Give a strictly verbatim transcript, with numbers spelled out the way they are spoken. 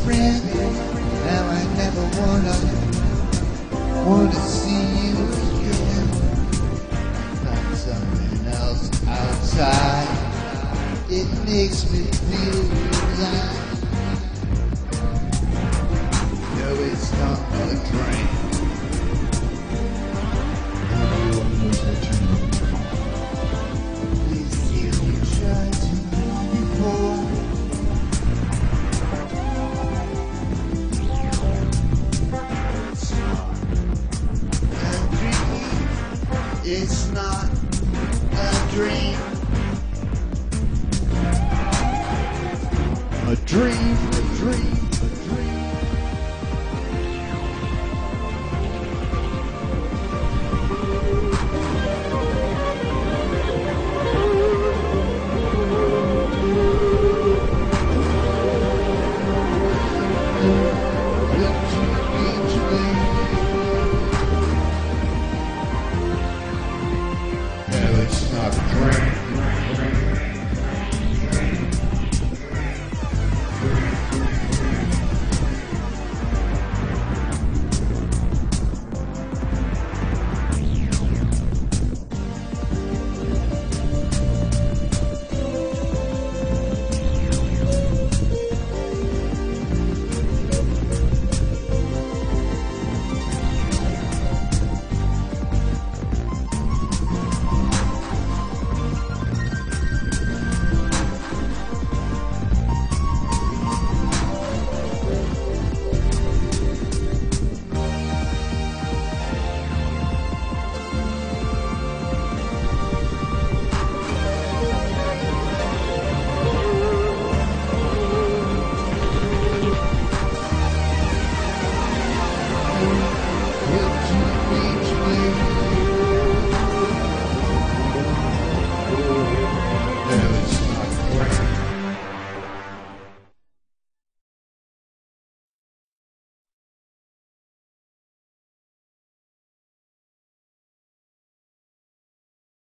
friend. Now I never wanna, wanna see you again. Find something else outside. It makes me feel alive. No, it's not a dream. Please you try to move before. It's not a dream. A dream, a dream.